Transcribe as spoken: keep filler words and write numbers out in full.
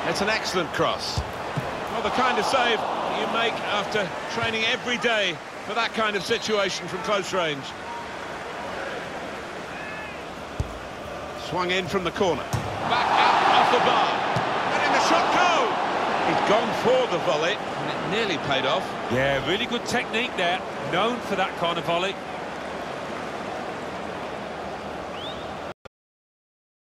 It's an excellent cross. Well, the kind of save you make after training every day for that kind of situation from close range. Swung in from the corner. Back out off the bar. Letting the shot go! He's gone for the volley, and it nearly paid off. Yeah, really good technique there. Known for that kind of volley.